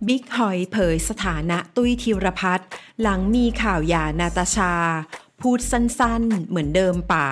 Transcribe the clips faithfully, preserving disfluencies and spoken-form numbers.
บิ๊กหอยเผยสถานะตุ้ยธีรพัฒน์หลังมีข่าวหย่านาตาชาพูดสั้นๆเหมือนเดิมป๋า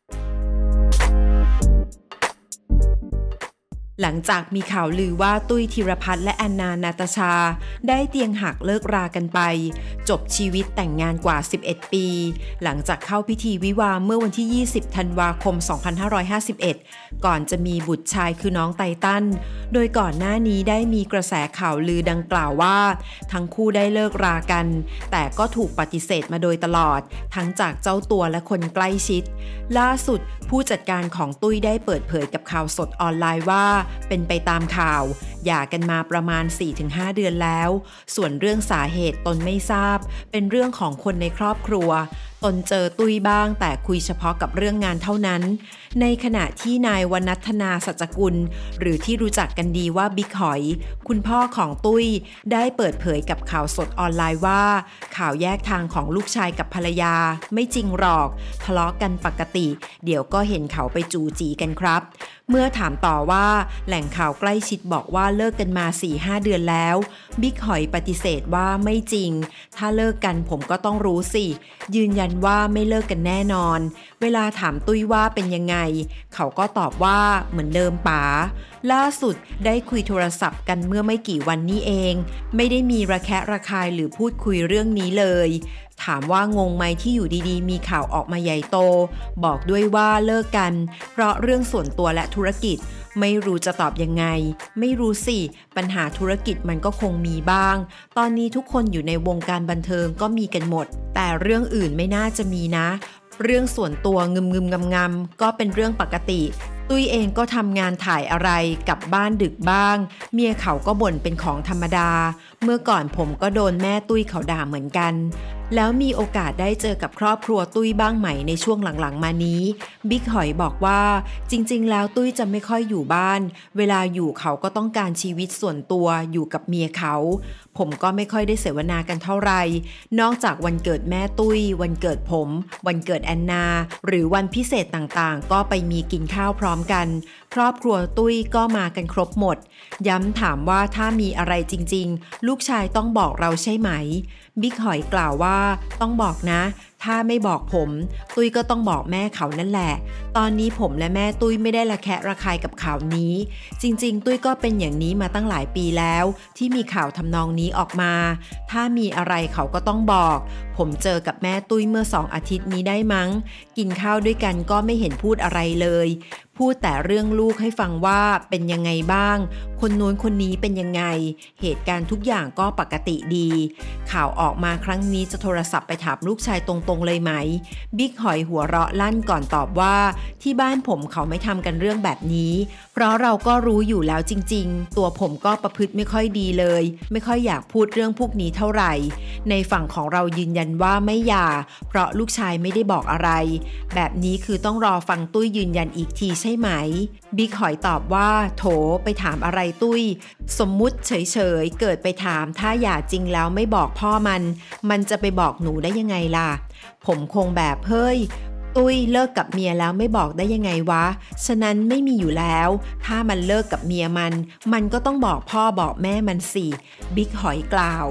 หลังจากมีข่าวลือว่าตุ้ยธีรพัฒน์และแอนนานาตาชาได้เตียงหักเลิกรากันไปจบชีวิตแต่งงานกว่าสิบเอ็ดปีหลังจากเข้าพิธีวิวาห์เมื่อวันที่ยี่สิบธันวาคมสองพันห้าร้อยห้าสิบเอ็ดก่อนจะมีบุตรชายคือน้องไตตันโดยก่อนหน้านี้ได้มีกระแสข่าวลือดังกล่าวว่าทั้งคู่ได้เลิกรากันแต่ก็ถูกปฏิเสธมาโดยตลอดทั้งจากเจ้าตัวและคนใกล้ชิดล่าสุดผู้จัดการของตุ้ยได้เปิดเผยกับข่าวสดออนไลน์ว่าเป็นไปตามข่าวหย่ากันมาประมาณ สี่ถึงห้า เดือนแล้วส่วนเรื่องสาเหตุตนไม่ทราบเป็นเรื่องของคนในครอบครัวตนเจอตุ้ยบ้างแต่คุยเฉพาะกับเรื่องงานเท่านั้นในขณะที่นายวนัทนาสัจกุลหรือที่รู้จักกันดีว่าบิ๊กหอยคุณพ่อของตุ้ยได้เปิดเผยกับข่าวสดออนไลน์ว่าข่าวแยกทางของลูกชายกับภรรยาไม่จริงหรอกทะเลาะกันปกติเดี๋ยวก็เห็นเขาไปจูจีกันครับเมื่อถามต่อว่าแหล่งข่าวใกล้ชิดบอกว่าเลิกกันมา สี่ห้า เดือนแล้วบิ๊กหอยปฏิเสธว่าไม่จริงถ้าเลิกกันผมก็ต้องรู้สิยืนยันว่าไม่เลิกกันแน่นอนเวลาถามตุ้ยว่าเป็นยังไงเขาก็ตอบว่าเหมือนเดิมป๋าล่าสุดได้คุยโทรศัพท์กันเมื่อไม่กี่วันนี้เองไม่ได้มีระแคะระคายหรือพูดคุยเรื่องนี้เลยถามว่างงไหมที่อยู่ดีๆมีข่าวออกมาใหญ่โตบอกด้วยว่าเลิกกันเพราะเรื่องส่วนตัวและธุรกิจไม่รู้จะตอบยังไงไม่รู้สิปัญหาธุรกิจมันก็คงมีบ้างตอนนี้ทุกคนอยู่ในวงการบันเทิงก็มีกันหมดแต่เรื่องอื่นไม่น่าจะมีนะเรื่องส่วนตัวงึมงึมงำงำก็เป็นเรื่องปกติตุ้ยเองก็ทำงานถ่ายอะไรกลับบ้านดึกบ้างเมียเขาก็บ่นเป็นของธรรมดาเมื่อก่อนผมก็โดนแม่ตุ้ยเขาด่าเหมือนกันแล้วมีโอกาสได้เจอกับครอบครัวตุ้ยบ้างไหมในช่วงหลังๆมานี้บิ๊กหอยบอกว่าจริงๆแล้วตุ้ยจะไม่ค่อยอยู่บ้านเวลาอยู่เขาก็ต้องการชีวิตส่วนตัวอยู่กับเมียเขาผมก็ไม่ค่อยได้เสวนากันเท่าไหร่นอกจากวันเกิดแม่ตุ้ยวันเกิดผมวันเกิดแอนนาหรือวันพิเศษต่างๆก็ไปมีกินข้าวพร้อมกันครอบครัวตุ้ยก็มากันครบหมดย้ำถามว่าถ้ามีอะไรจริงๆลูกชายต้องบอกเราใช่ไหมบิ๊กหอยกล่าวว่าต้องบอกนะถ้าไม่บอกผมตุ้ยก็ต้องบอกแม่เขานั่นแหละตอนนี้ผมและแม่ตุ้ยไม่ได้ระแคะระคายกับข่าวนี้จริงๆตุ้ยก็เป็นอย่างนี้มาตั้งหลายปีแล้วที่มีข่าวทำนองนี้ออกมาถ้ามีอะไรเขาก็ต้องบอกผมเจอกับแม่ตุ้ยเมื่อสองอาทิตย์นี้ได้มั้งกินข้าวด้วยกันก็ไม่เห็นพูดอะไรเลยพูดแต่เรื่องลูกให้ฟังว่าเป็นยังไงบ้างคนนู้นคนนี้เป็นยังไงเหตุการณ์ทุกอย่างก็ปกติดีข่าวออกมาครั้งนี้จะโทรศัพท์ไปถามลูกชายตรงๆเลยไหมบิ๊กหอยหัวเราะลั่นก่อนตอบว่าที่บ้านผมเขาไม่ทำกันเรื่องแบบนี้เพราะเราก็รู้อยู่แล้วจริงๆตัวผมก็ประพฤติไม่ค่อยดีเลยไม่ค่อยอยากพูดเรื่องพวกนี้เท่าไหร่ในฝั่งของเรายืนยันว่าไม่หย่าเพราะลูกชายไม่ได้บอกอะไรแบบนี้คือต้องรอฟังตุ้ยยืนยันอีกทีใช่ไหมบิ๊กหอยตอบว่าโถไปถามอะไรตุ้ยสมมุติเฉยๆเกิดไปถามถ้าหย่าจริงแล้วไม่บอกพ่อมันมันจะไปบอกหนูได้ยังไงล่ะผมคงแบบเฮ้ยตุ้ยเลิกกับเมียแล้วไม่บอกได้ยังไงวะฉะนั้นไม่มีอยู่แล้วถ้ามันเลิกกับเมียมันมันก็ต้องบอกพ่อบอกแม่มันสิบิ๊กหอยกล่าว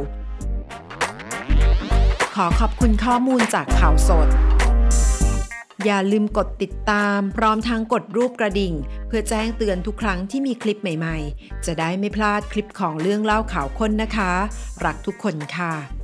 ขอขอบคุณข้อมูลจากข่าวสดอย่าลืมกดติดตามพร้อมทั้งกดรูปกระดิ่งเพื่อแจ้งเตือนทุกครั้งที่มีคลิปใหม่ๆจะได้ไม่พลาดคลิปของเรื่องเล่าข่าวค้นนะคะรักทุกคนค่ะ